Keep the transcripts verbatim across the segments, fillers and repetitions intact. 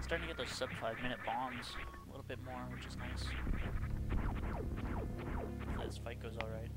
starting to get those sub five minute bombs a little bit more, which is nice. Hopefully this fight goes alright.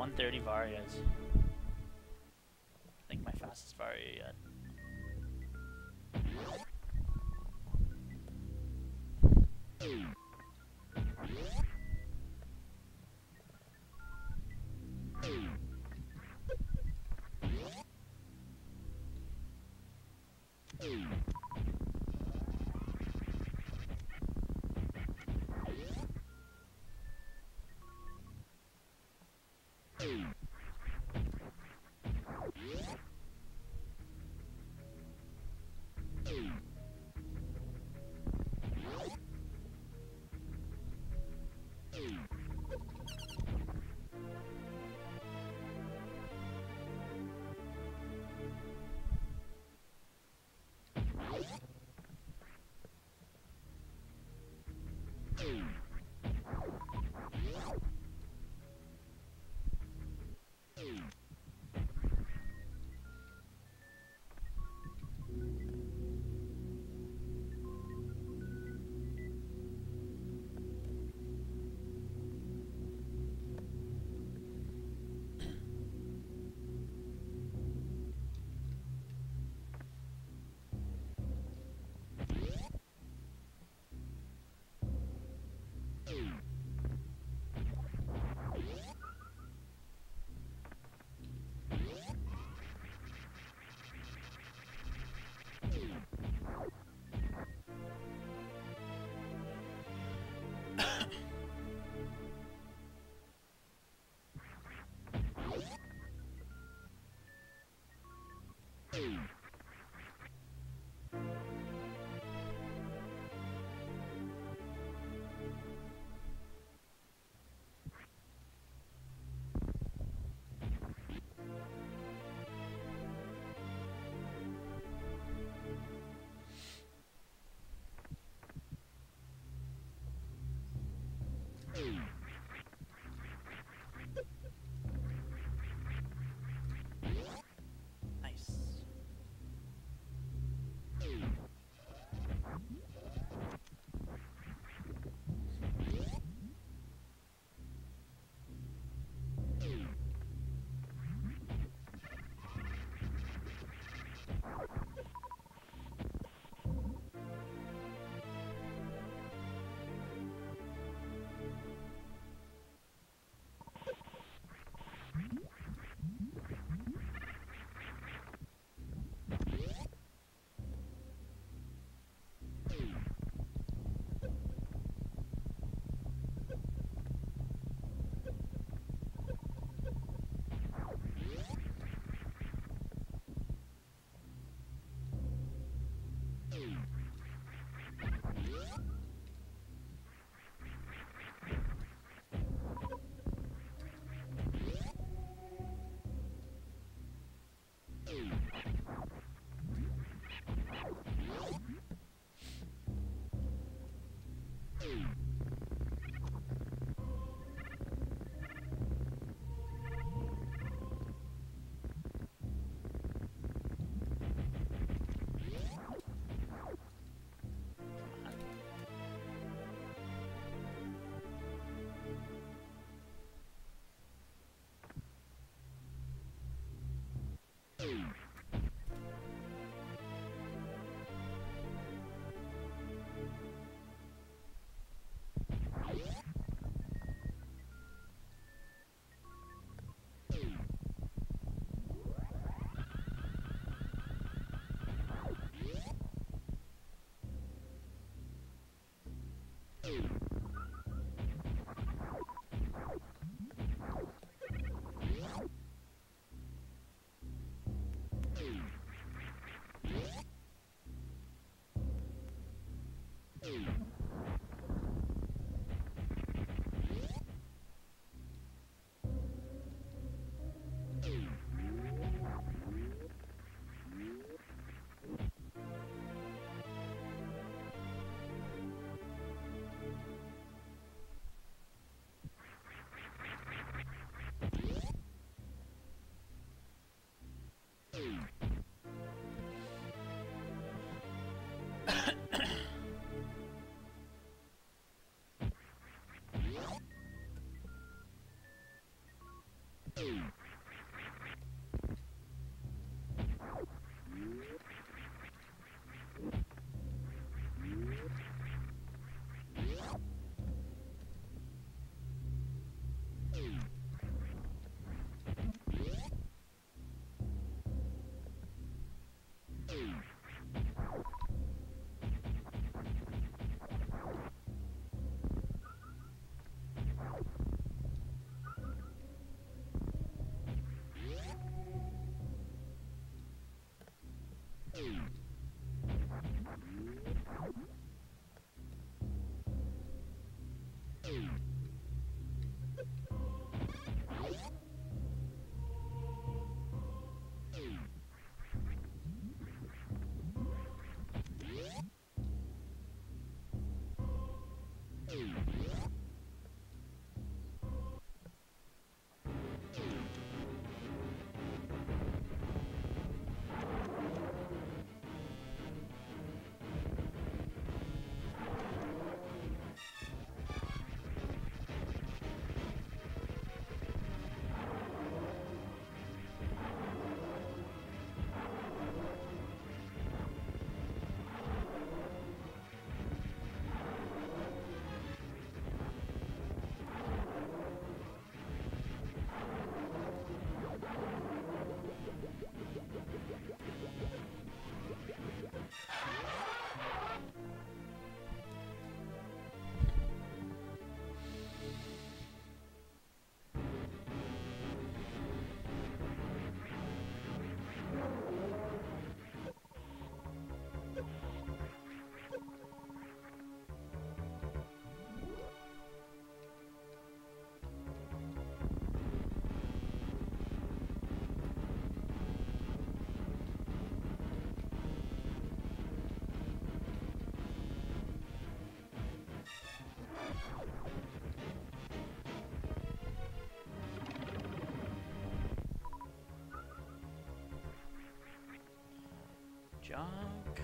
one thirty Varias. I think my fastest Varia yet. Nice. Junk.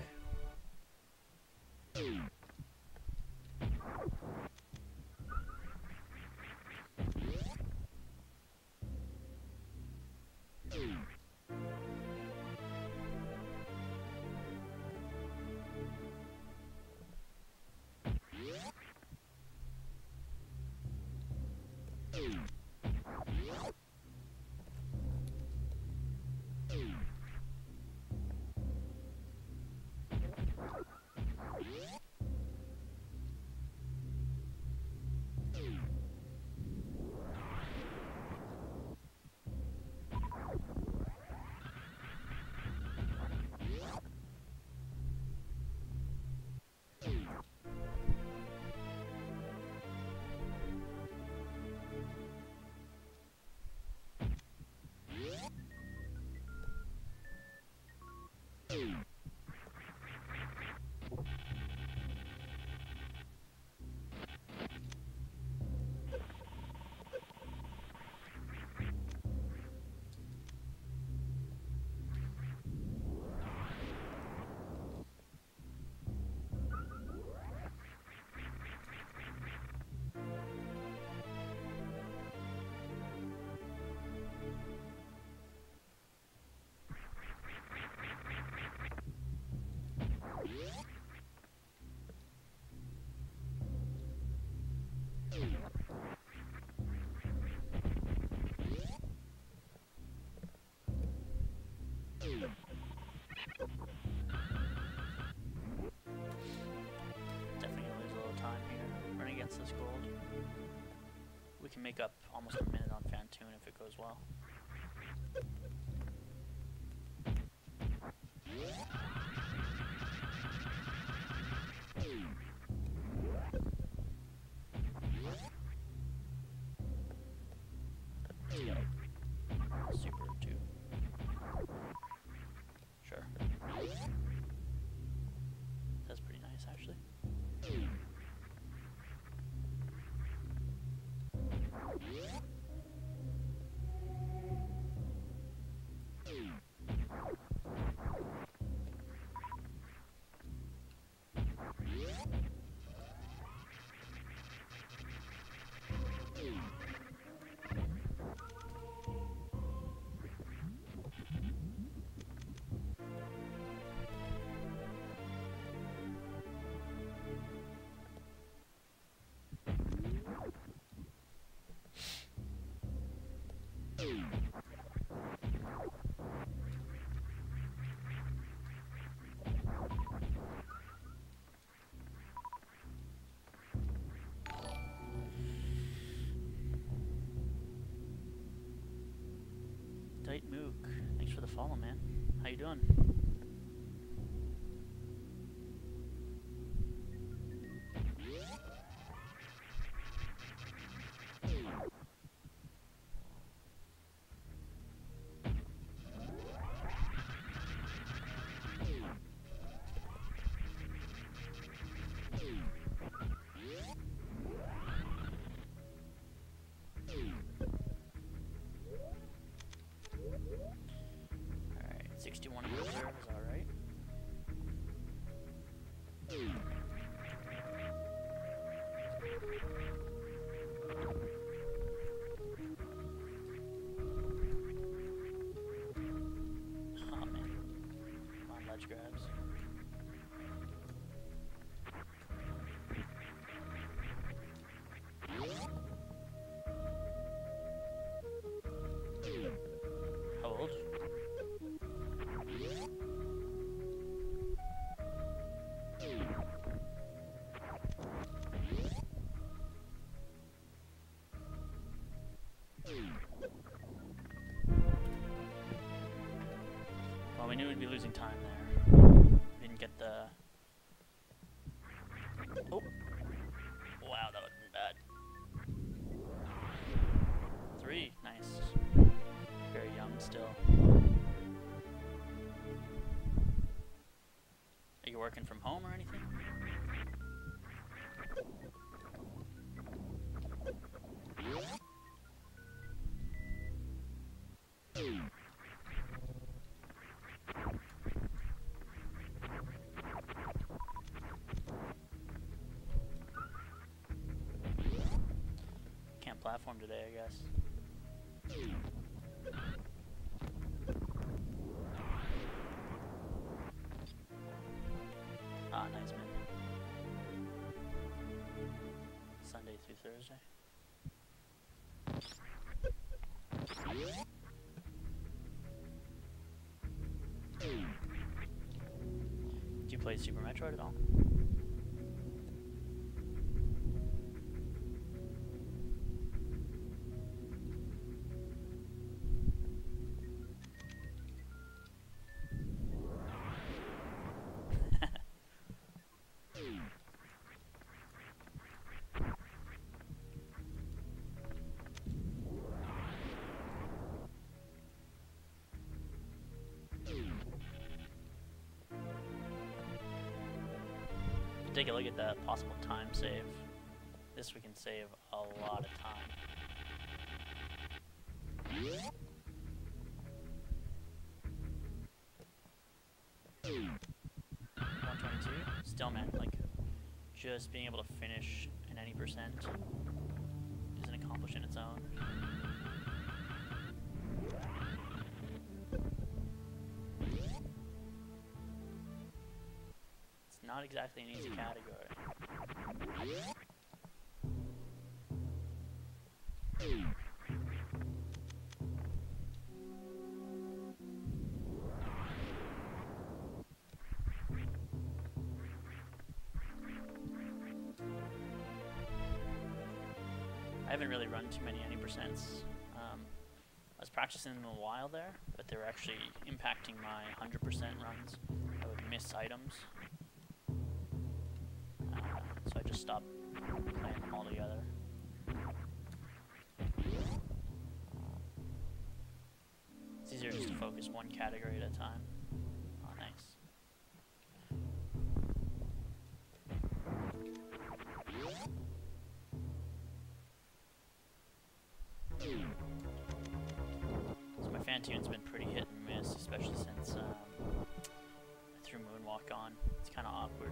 Definitely gonna lose a little time here running against this gold. We can make up almost a minute on Phantoon if it goes well. Yep. Super two. Sure. That's pretty nice actually. Dite Mook, thanks for the follow, man. How you doing? dodge grabs. How old? Well, we knew we'd be losing time there. We didn't get the... Oh! Wow, that would have been bad. Three, nice. Very young still. Are you working from home or anything? Can't platform today, I guess. Ah, nice man. Sunday through Thursday. Do you play Super Metroid at all? Take a look at the possible time save. This we can save a lot of time. one twenty-two. Still, man, like, just being able to finish an any percent is an accomplishment in its own. Not exactly an easy category. I haven't really run too many any percents. Um, I was practicing them a while there, but they were actually impacting my one hundred percent runs. I would miss items. So I just stopped playing them all together. It's easier just to focus one category at a time. Oh, nice. So my Fantune's been pretty hit and miss, especially since um, I threw Moonwalk on. It's kind of awkward.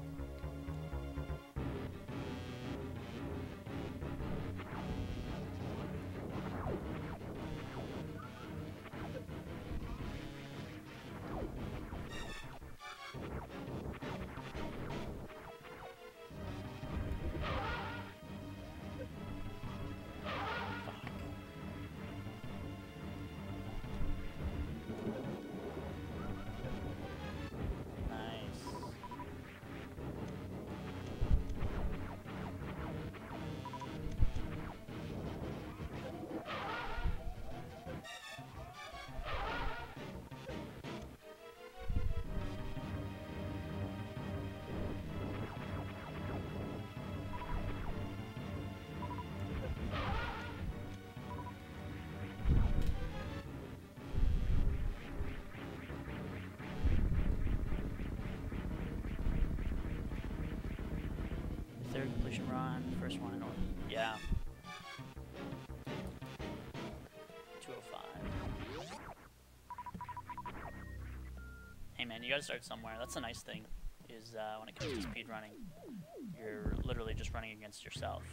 Third completion run, first one in order. Yeah. two oh five. Hey man, you gotta start somewhere. That's the nice thing, is uh, when it comes to speed running, you're literally just running against yourself.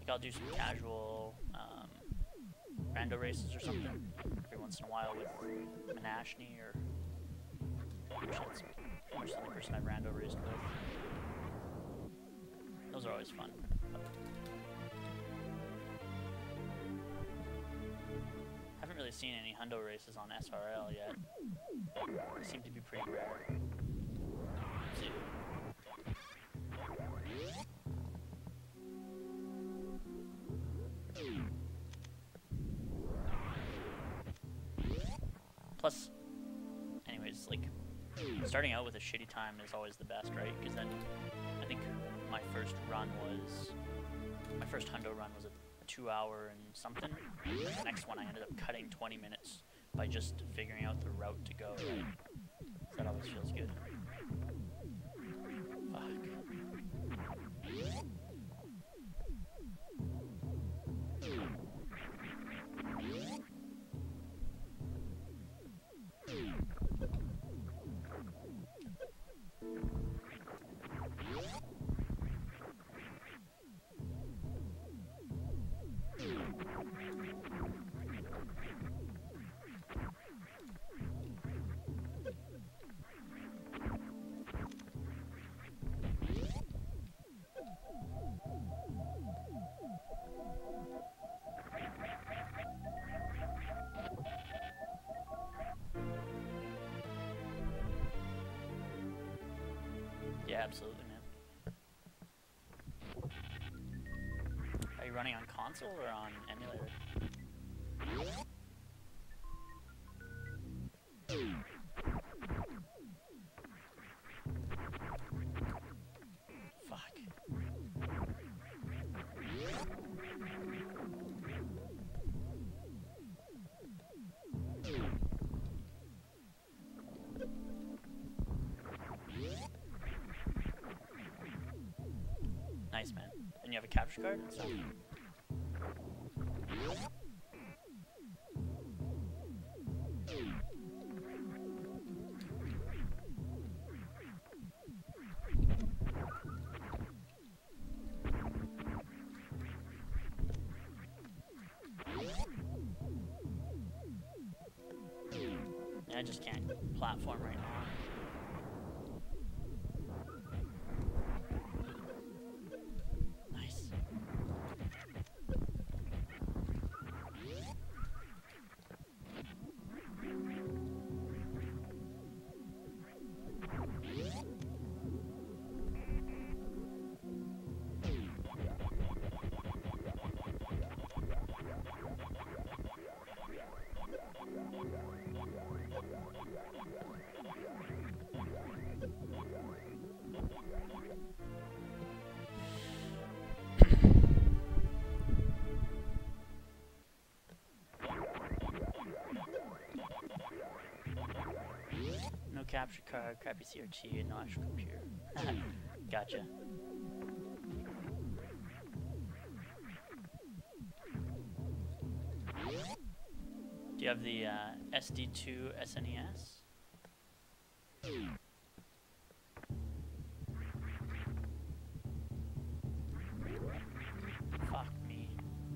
Like I'll do some casual um, rando races or something every once in a while with Menashne or actually that's pretty much the only person I've rando raced with. Those are always fun. Haven't really seen any hundo races on S R L yet. They seem to be pretty rare. Let's see. Plus, anyways, like, starting out with a shitty time is always the best, right? Because then, I think my first run was, my first hundo run was a two hour and something. The next one I ended up cutting twenty minutes by just figuring out the route to go, right? So that always feels good. Fuck. Yeah, absolutely, man. Are you running on console or on emulator? Fuck. Nice, man. And you have a capture card and stuff? I just can't platform right now. Nice. No capture card, crappy C R T, and no actual computer. Gotcha. Do you have the uh, S D two S N E S? Fuck me.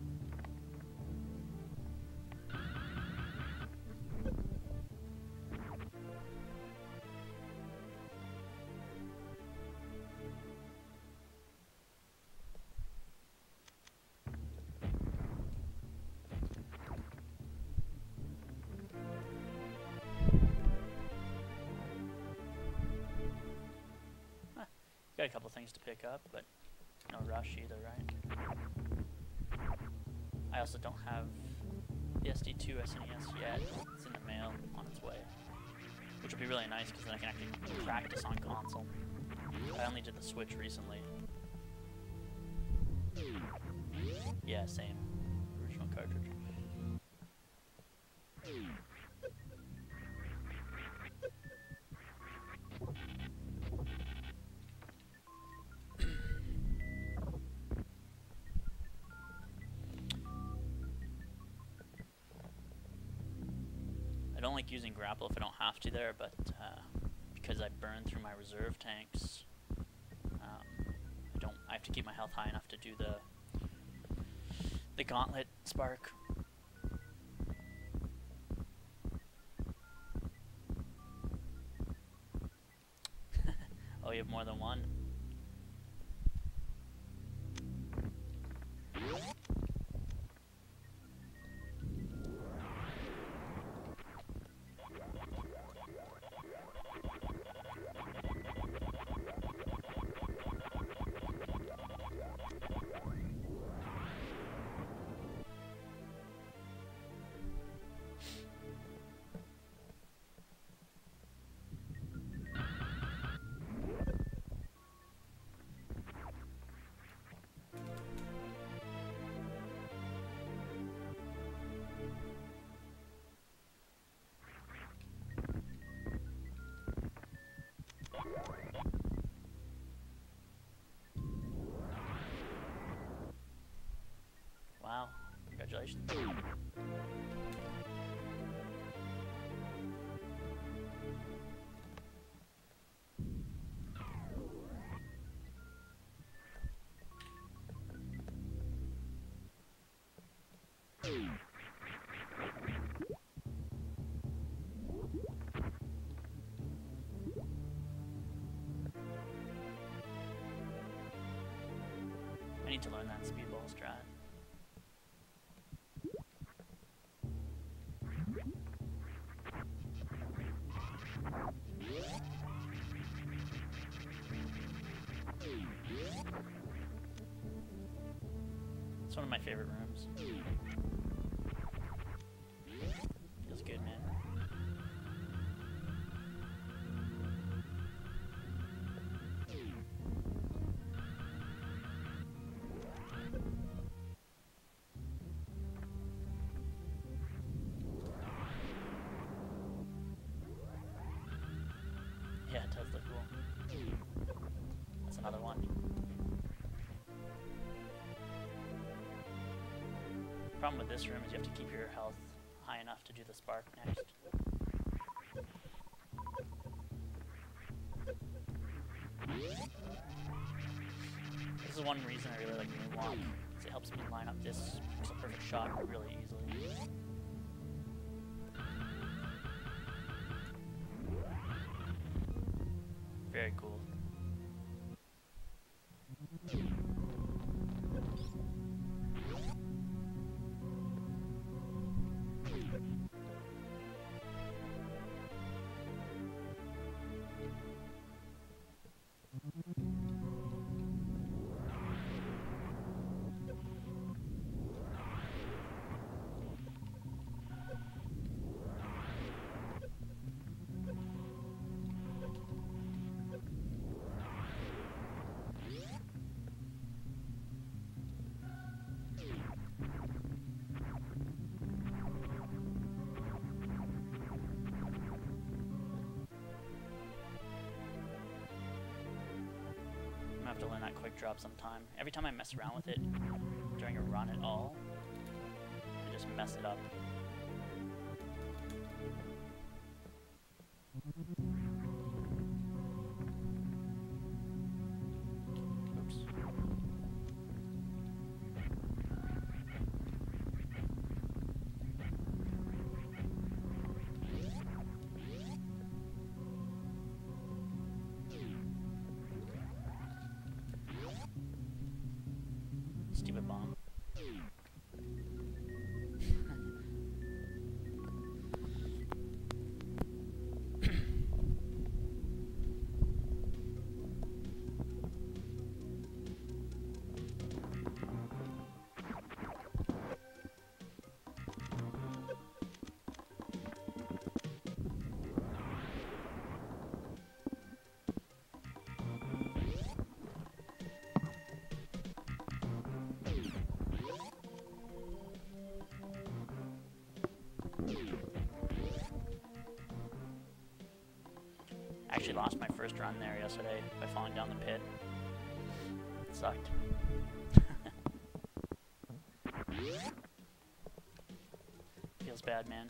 Got a couple things to pick up, but no rush either, right? I also don't have the S D two S N E S yet. It's in the mail, on its way. Which will be really nice, because then I can actually practice on console. I only did the Switch recently. Yeah, same. Original cartridge. I don't like using grapple if I don't have to there, but uh, because I burn through my reserve tanks, um, I don't. I have to keep my health high enough to do the The Gauntlet Spark. Oh, you have more than one? Wow, congratulations. I need to learn that speedball strat. It's one of my favorite rooms. Feels good, man. Yeah, it does look cool. That's another one. The problem with this room is you have to keep your health high enough to do the spark next. This is one reason I really like Moonwalk, because it helps me line up this pixel perfect shot really easily. Very cool. I have to learn that quick drop sometime. Every time I mess around with it during a run at all, I just mess it up. Oops. Stupid bomb. I actually lost my first run there yesterday by falling down the pit. It sucked. Feels bad, man.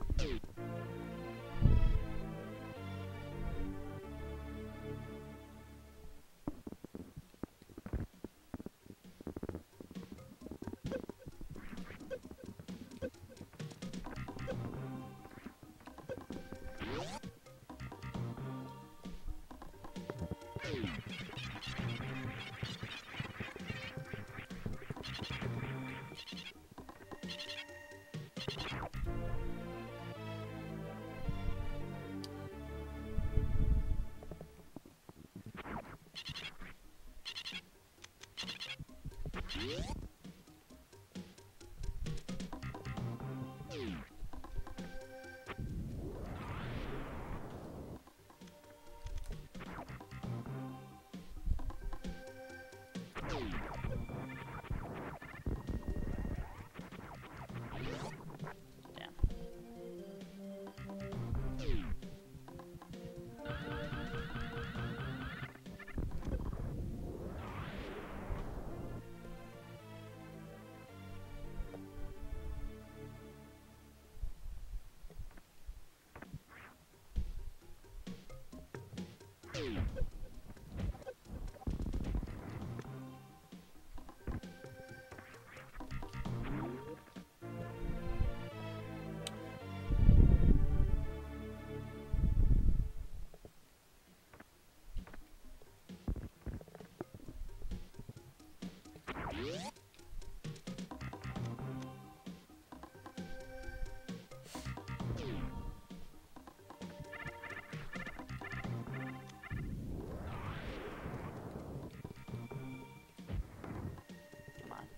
Come on.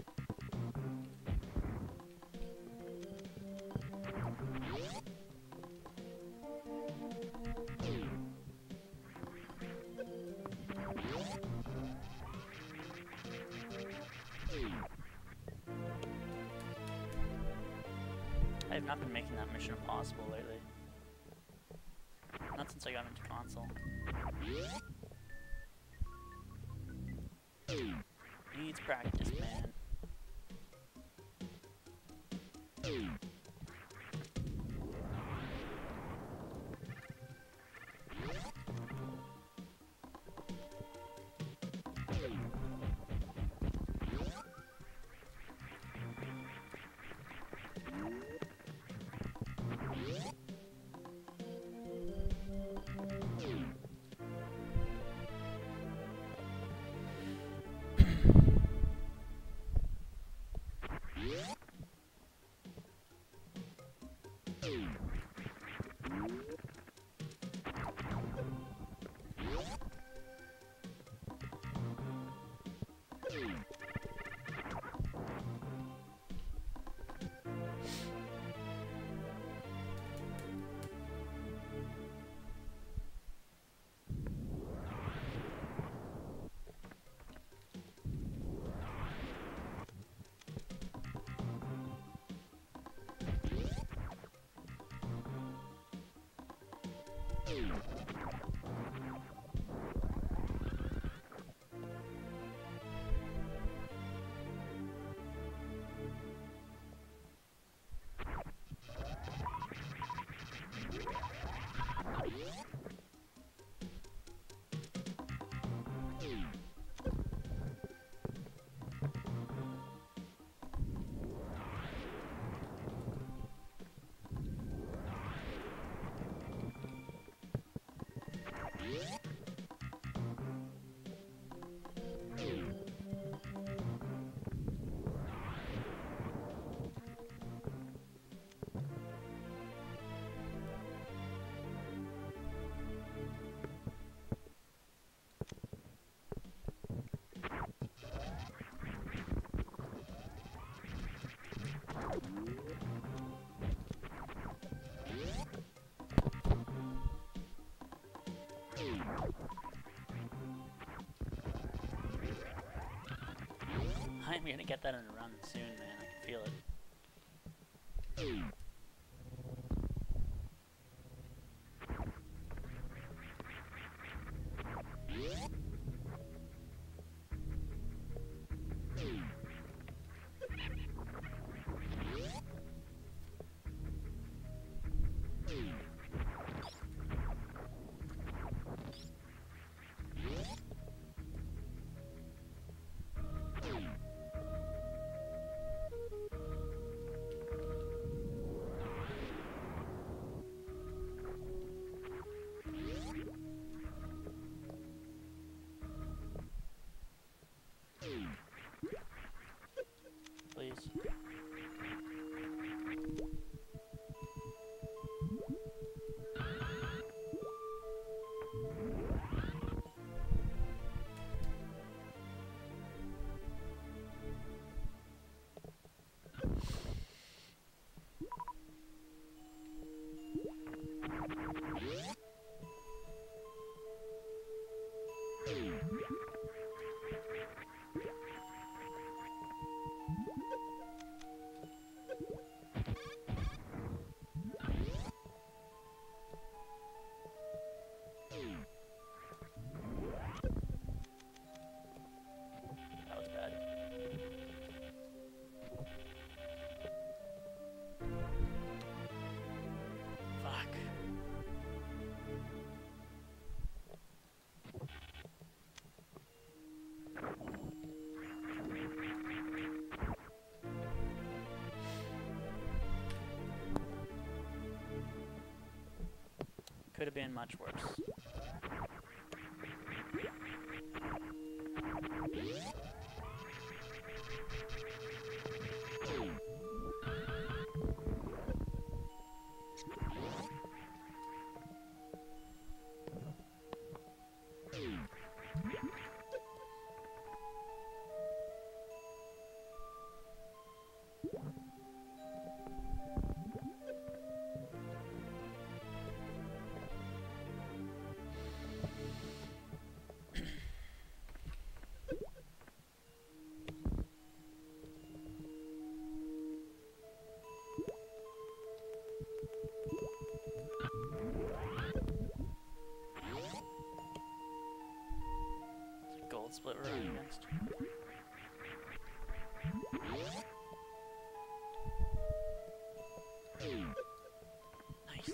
I have not been making that Mission Impossible lately. Not since I got into console. Needs practice, man. I'm gonna get that in a run soon, man. I can feel it. Could have been much worse. Gold split we're running against. Nice.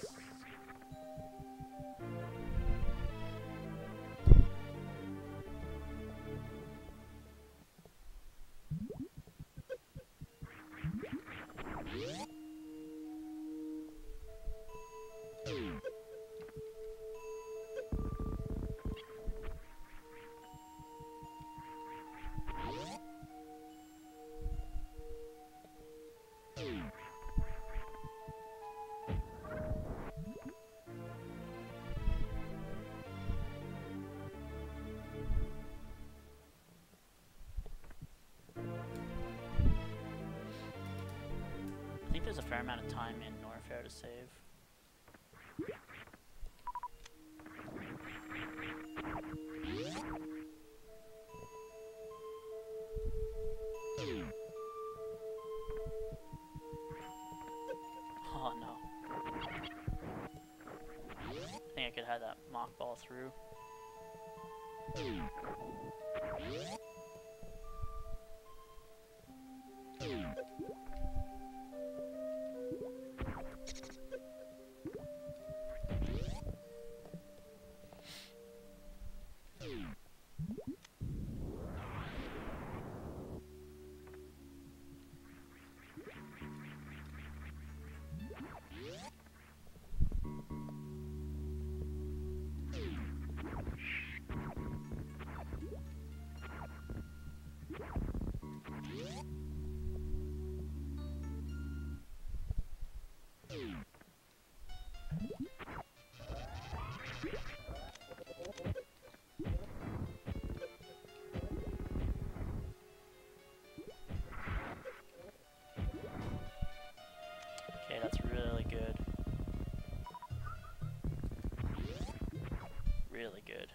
I think there's a fair amount of time in Norfair to save. Oh no. I think I could have that mock ball through. Okay, that's really good. Really good.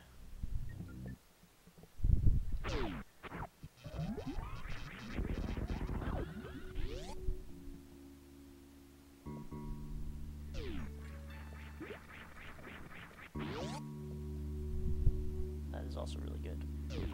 That is also really good.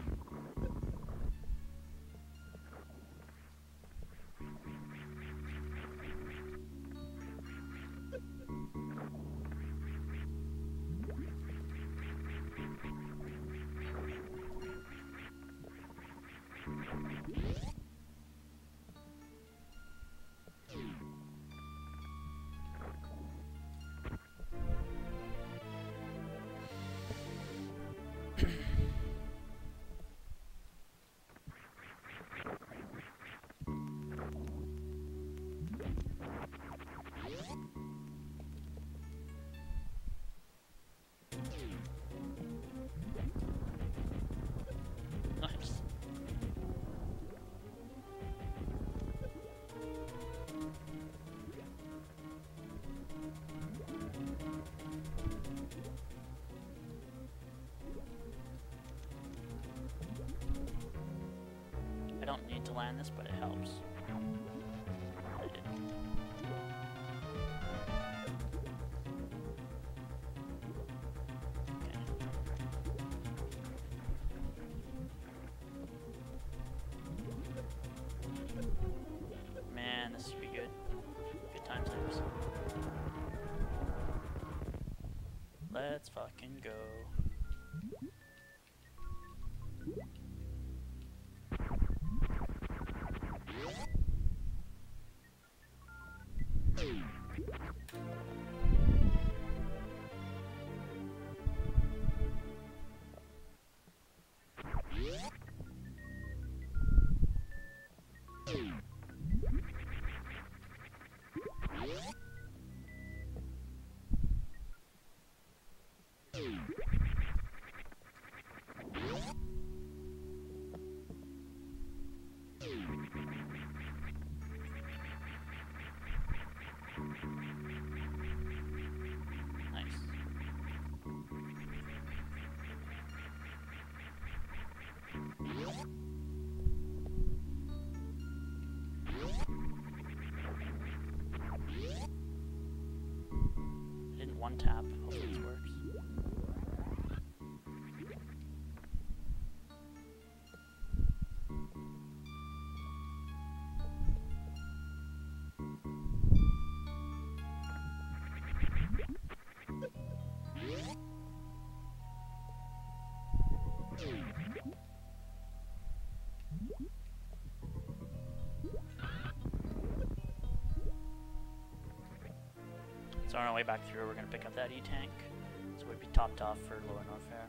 Nice. I don't need to land this, but it helps. I didn't. Man, this should be good. Good time times. Let's fucking go. tap. Hopefully this works. So on our way back through, we're going to pick up that E-Tank. So we'd be topped off for Lower Norfair.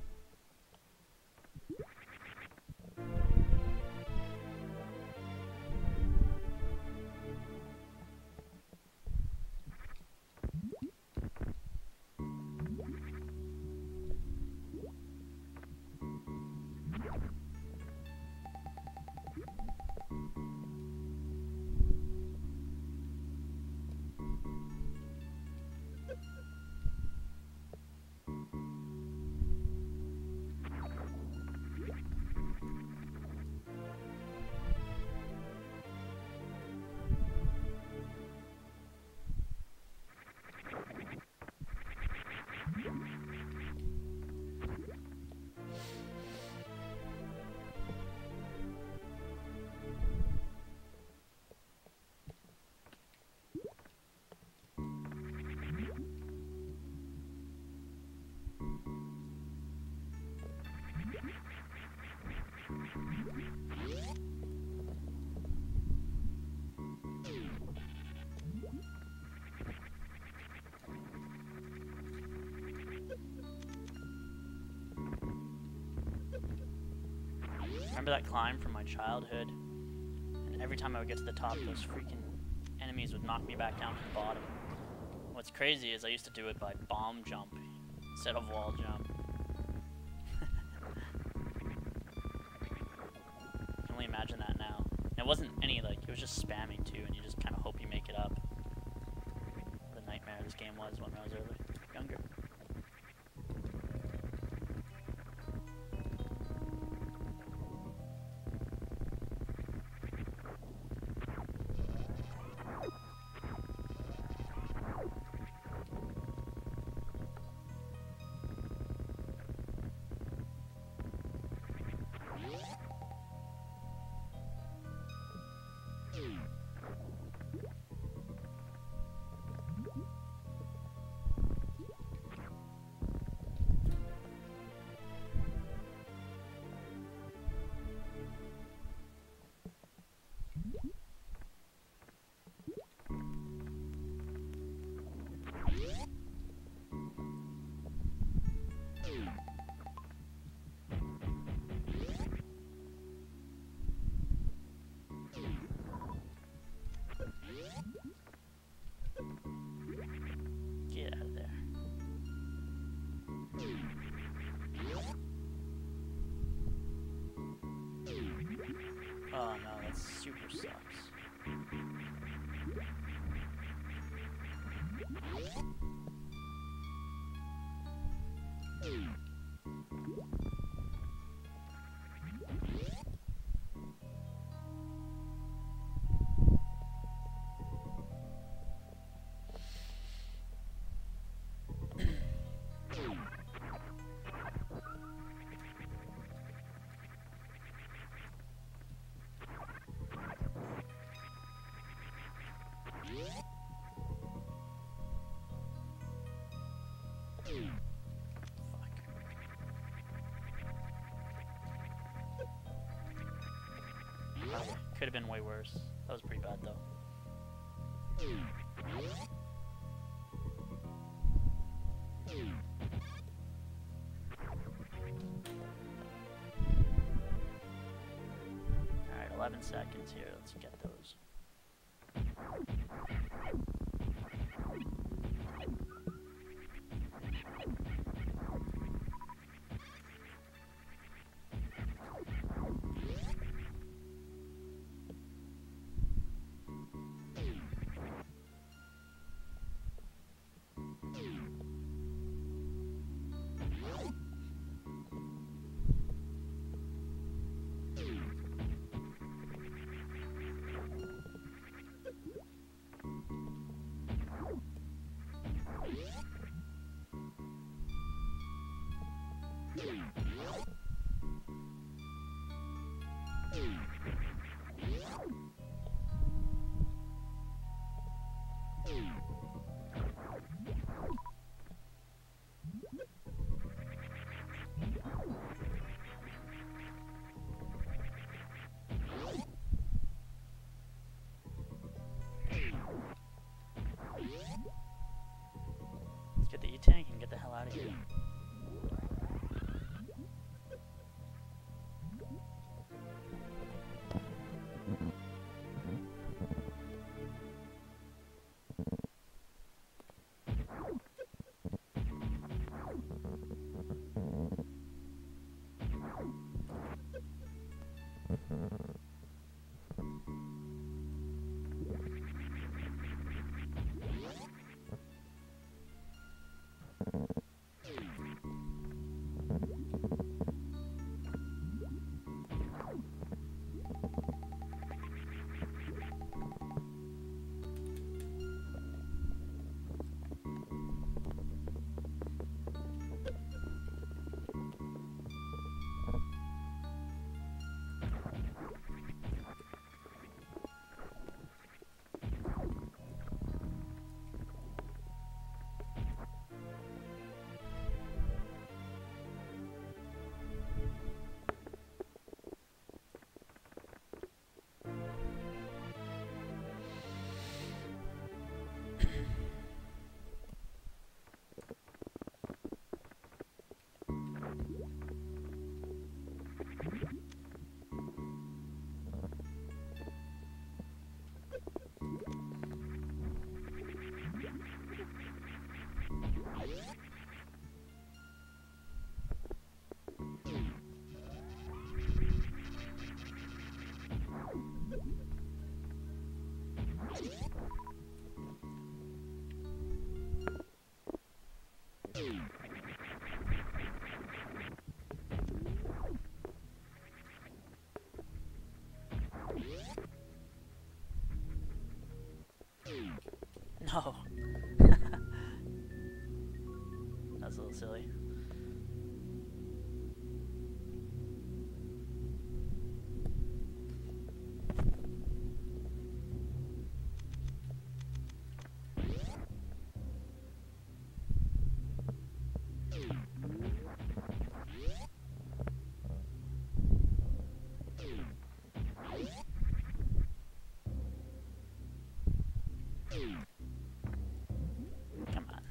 Remember that climb from my childhood? And every time I would get to the top, those freaking enemies would knock me back down to the bottom. What's crazy is I used to do it by bomb jump instead of wall jump. I can only imagine that now. And it wasn't any, like, it was just spamming too, and you just kind of hope you make it up. What a nightmare this game was when I was early, younger. Get out of there. Oh no, that super sucks. Could have been way worse. That was pretty bad though. Alright, eleven seconds here. Let's get those. Let's get the E-Tank and get the hell out of here. No. That's a little silly. Come on.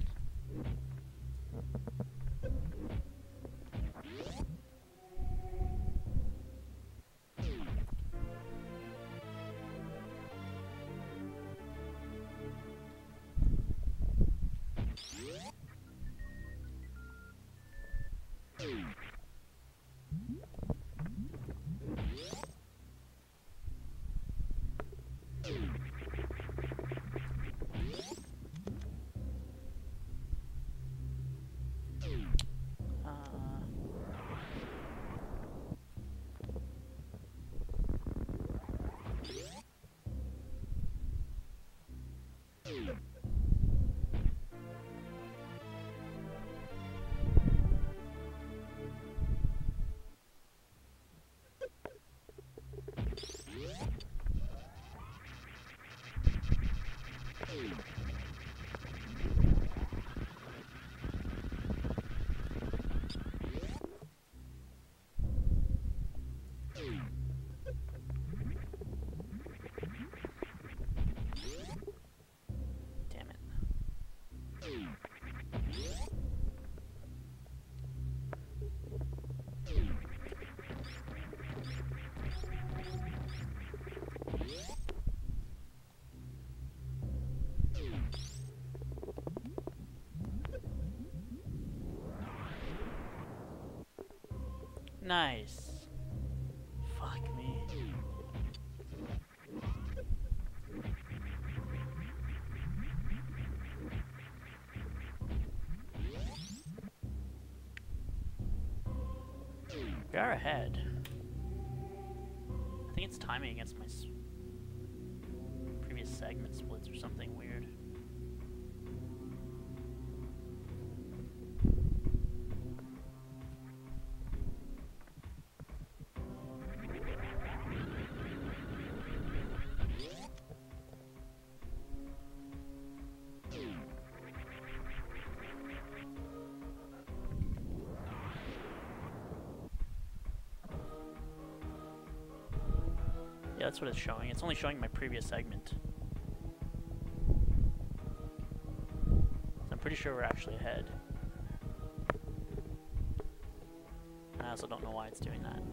Damn it. Nice. Fuck me. We are ahead. I think it's timing against my s previous segment splits or something weird. Yeah, that's what it's showing. It's only showing my previous segment. So I'm pretty sure we're actually ahead. I also don't know why it's doing that.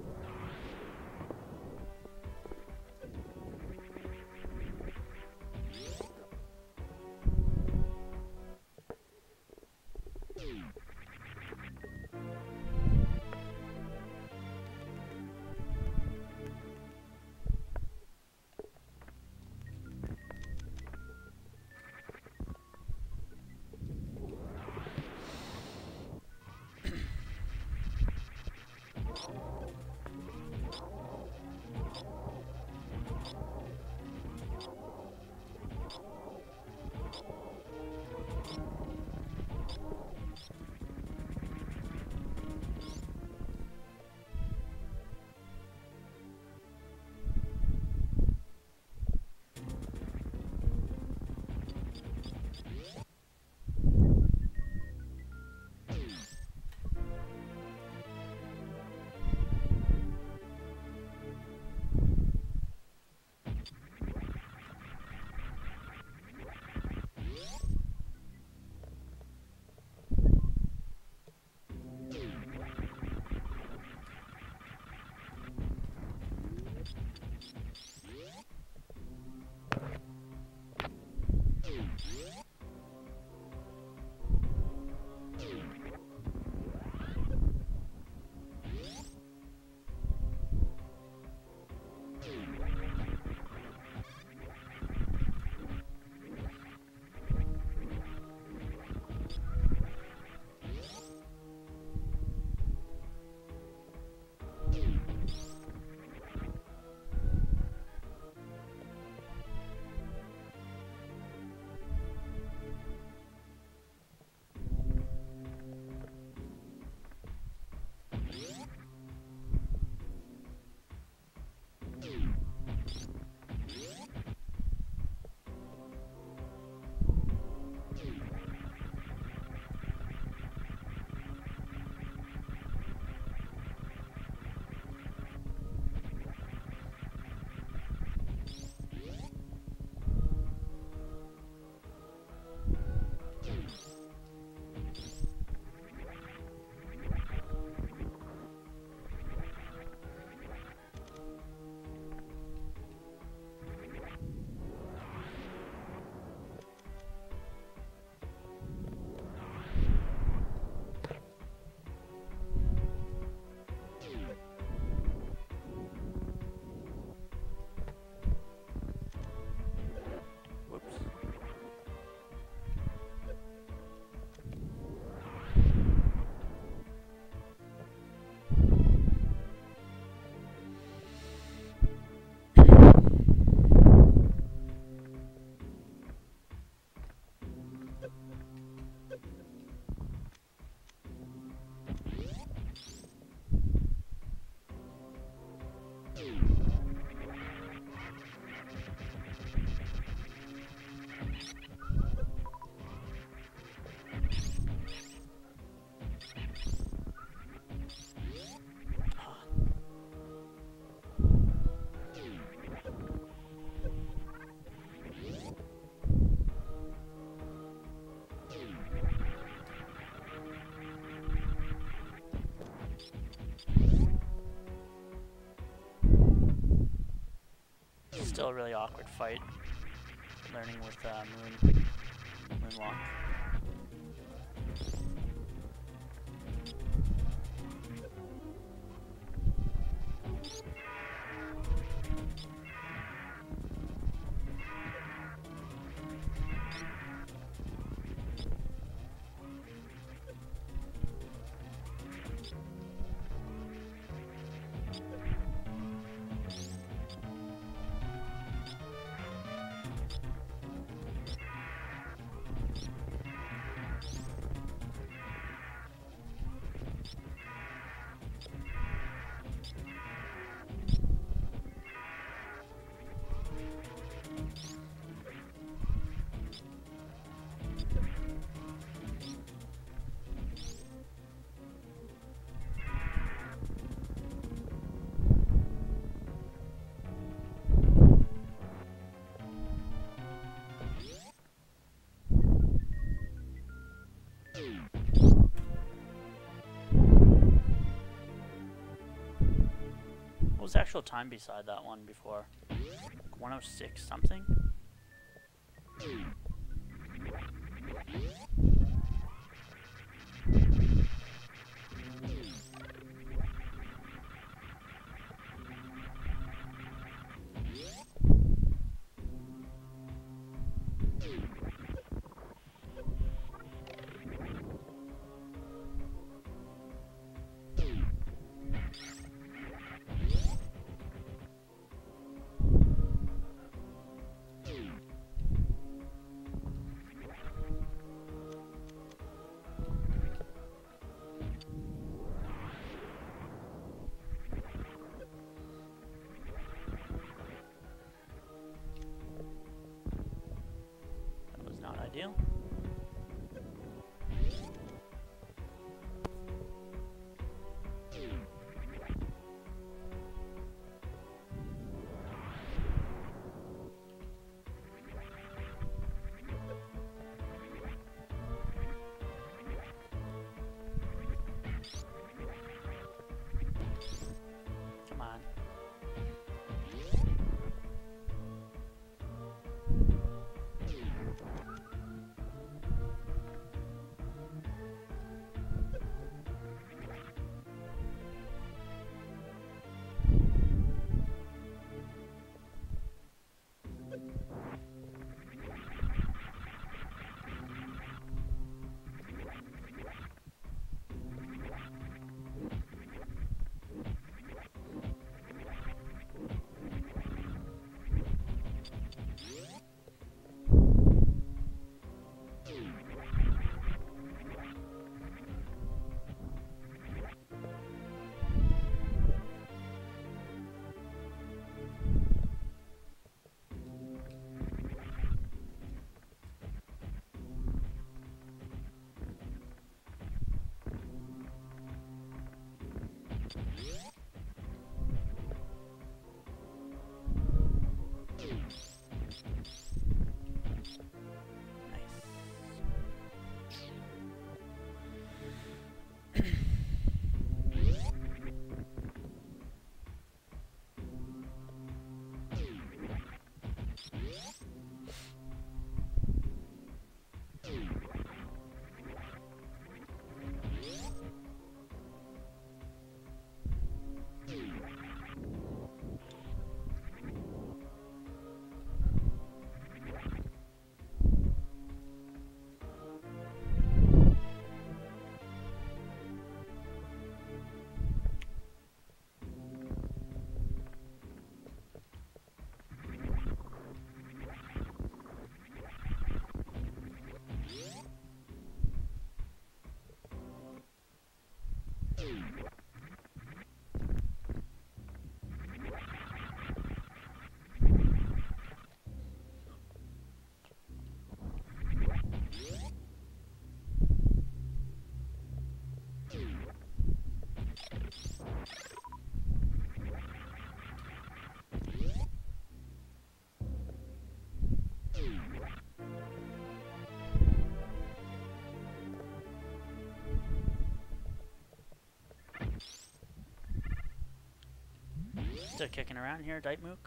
Still a really awkward fight. Learning with uh, Moon Moonwalk. was the actual time beside that one before? one oh six something? Ideal. Come on. Still kicking around here, Dytemook?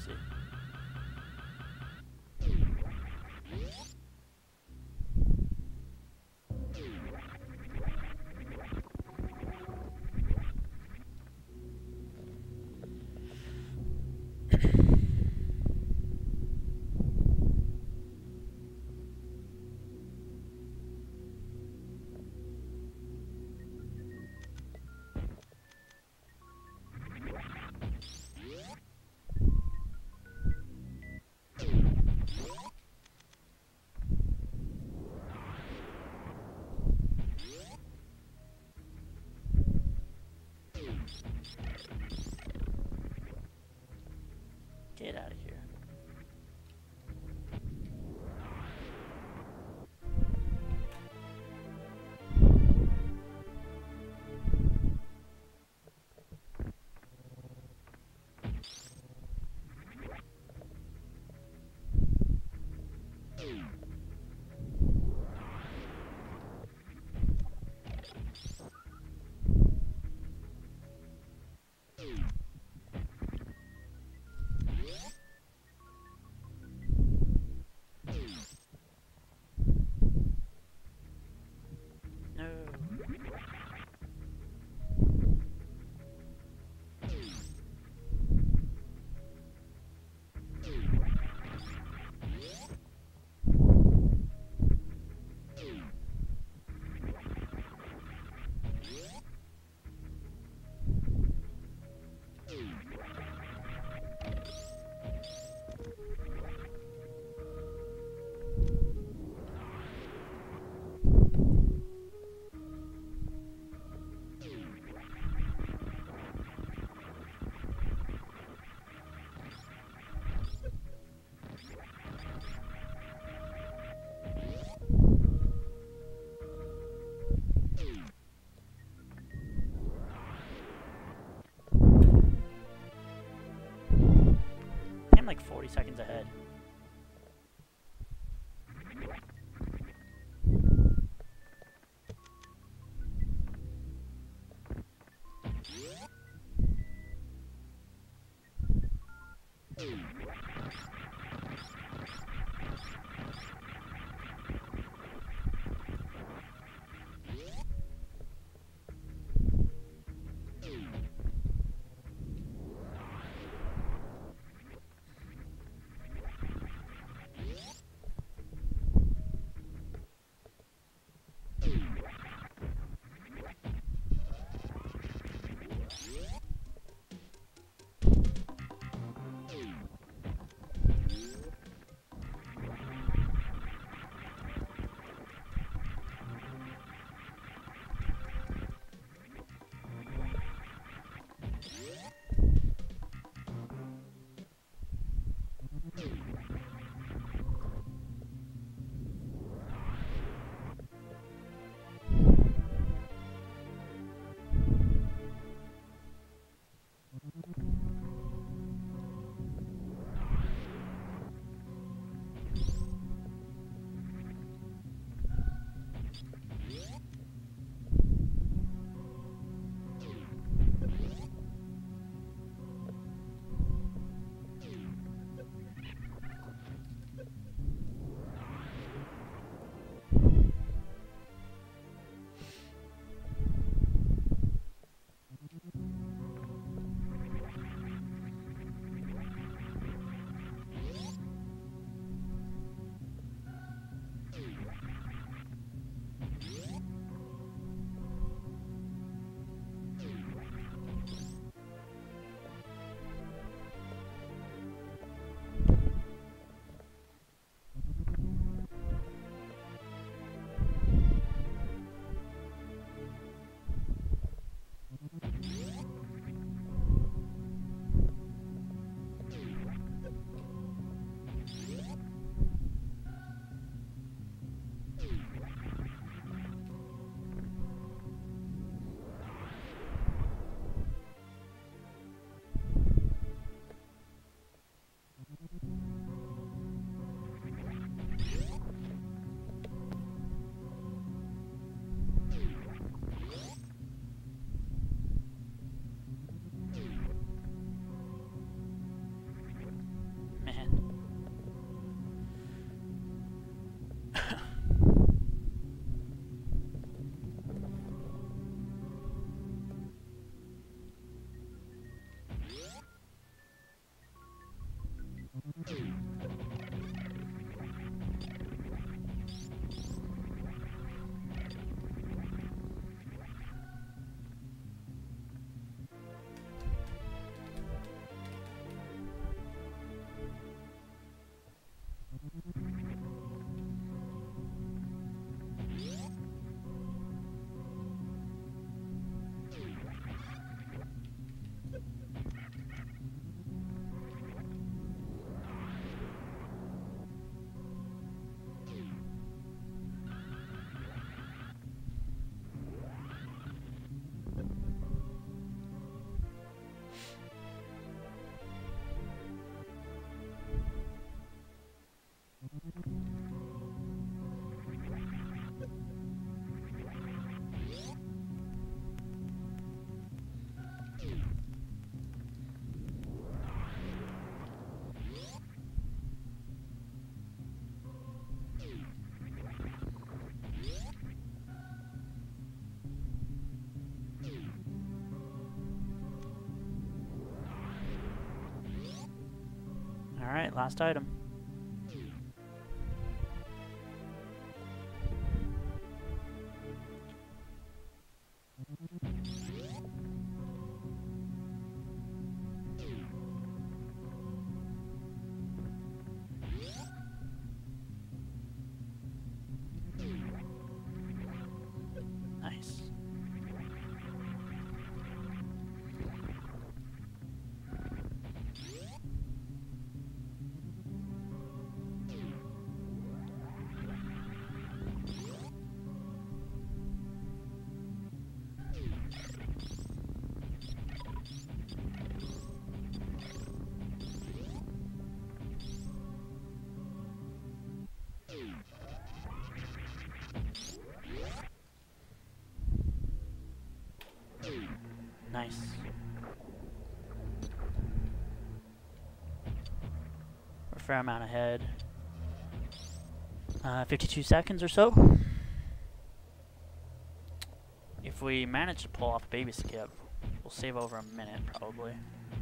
Oopsie. Get out of here. No. I'm like forty seconds ahead. Alright, last item. Nice. Nice. We're a fair amount ahead. Uh, fifty-two seconds or so. If we manage to pull off a baby skip, we'll save over a minute probably.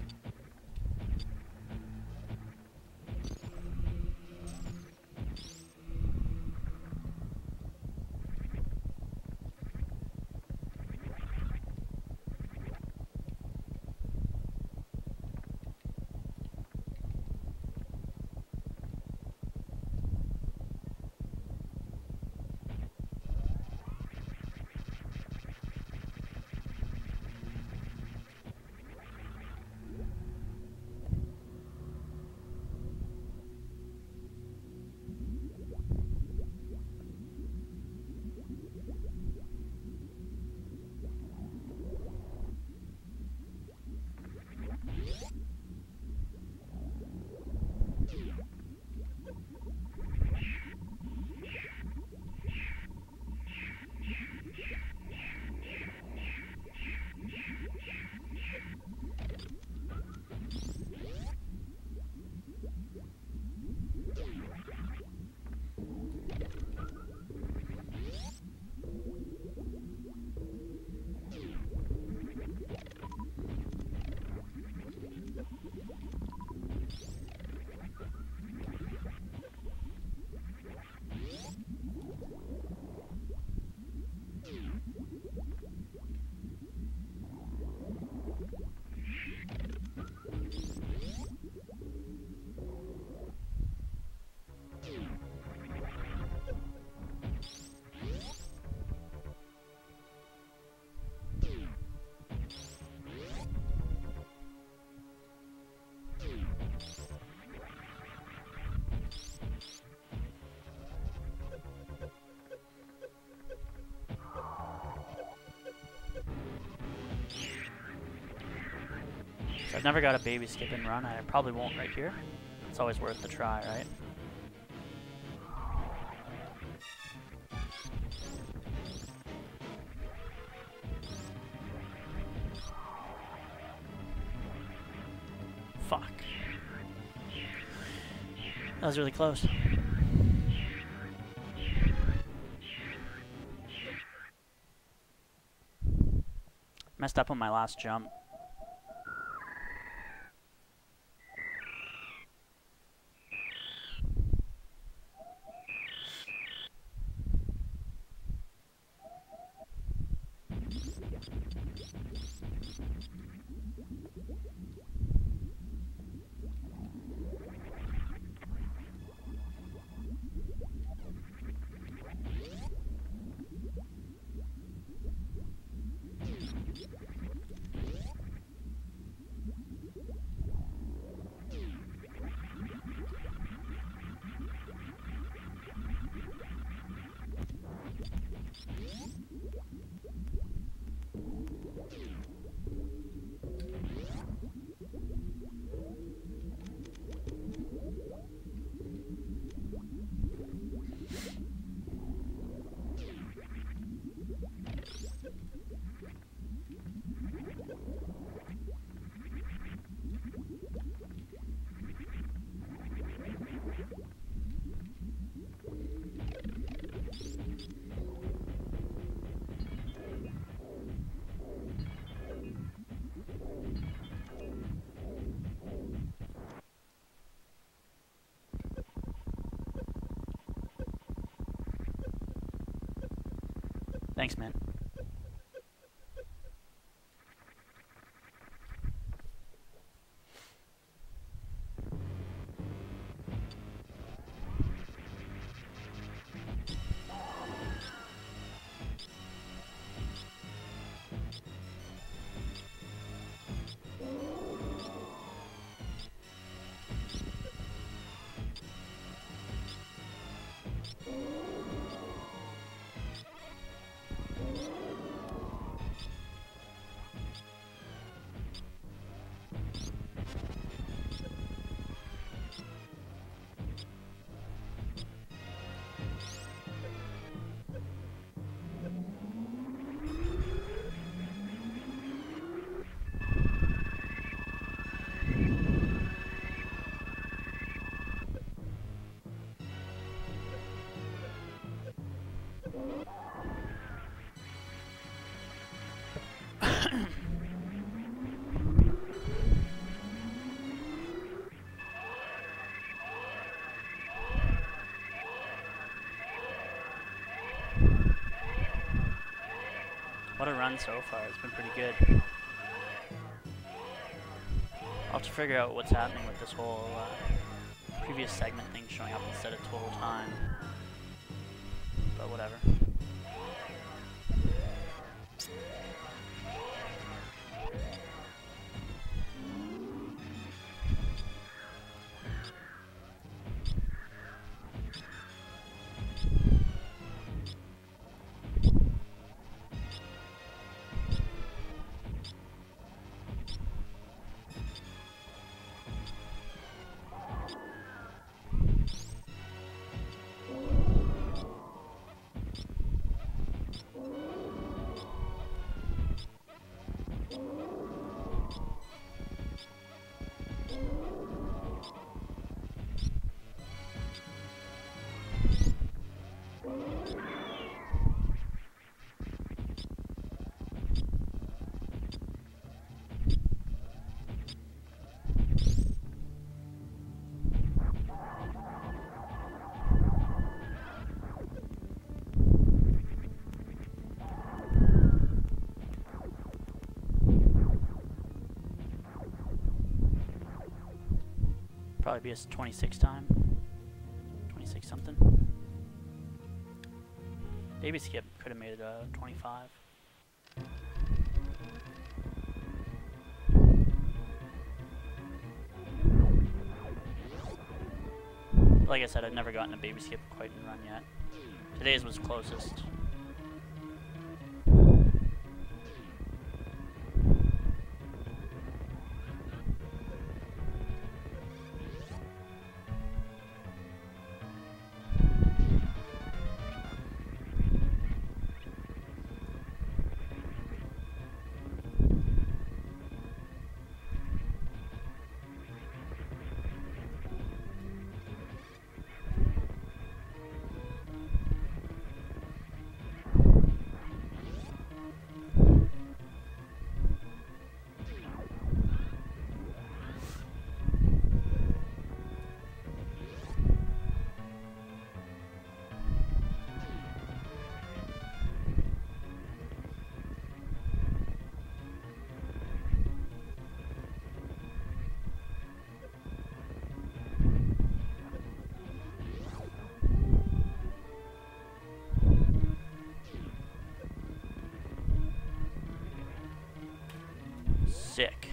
So I've never got a baby skip and run. I probably won't right here. It's always worth the try, right? Fuck. That was really close. Messed up on my last jump. Thanks, man. What a run so far, it's been pretty good. I'll have to figure out what's happening with this whole uh, previous segment thing showing up instead of total time. But whatever. Probably be a twenty-six time. twenty-six something. Baby skip could have made it a twenty-five. Like I said, I've never gotten a baby skip quite and run yet. Today's was closest. Sick.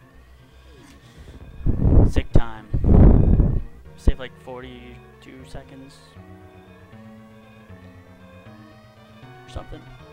Sick time. Save like forty-two seconds. Or something.